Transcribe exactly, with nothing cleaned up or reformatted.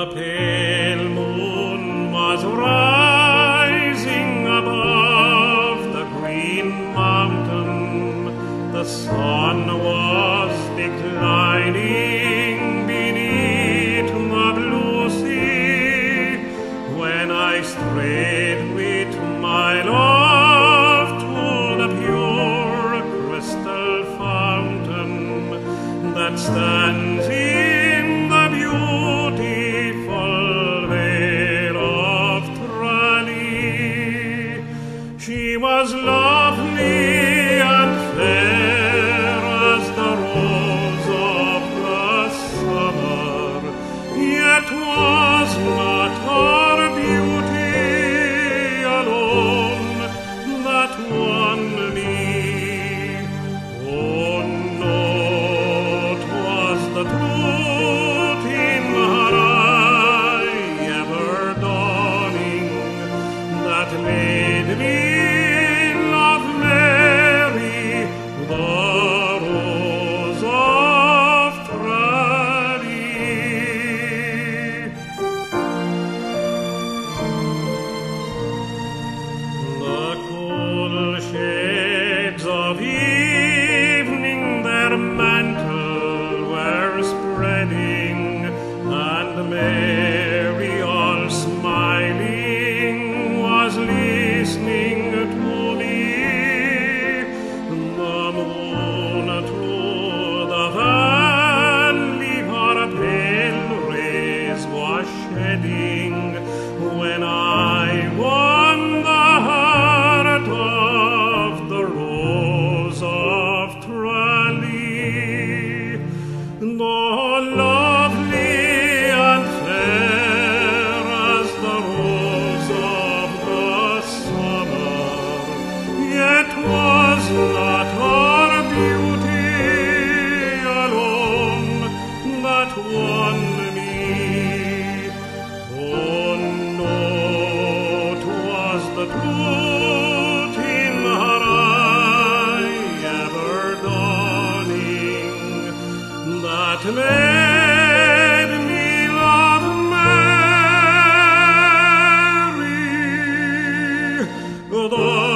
pale moon was rising above the green mountain. The sun was declining beneath the blue sea, when I strayed with my love to the pure crystal fountain that stands in the beautiful vale of Tralee. She was lovely and fair as the rose of the summer, yet was not her beauty alone that won me. Oh no, 'twas the truth in her eye ever dawning that made me love Mary, the rose of Tralee. The cool shades of evening their mantle were spreading, and Mary, all smiling, was listening to me. The moon through the valley her pale rays was shedding, when I won the heart of the rose of Tralee. Though lovely and fair as the rose of the summer, yet was not her beauty alone that won me. Oh no, 'twas the truth in her eye ever dawning that made me love Mary, the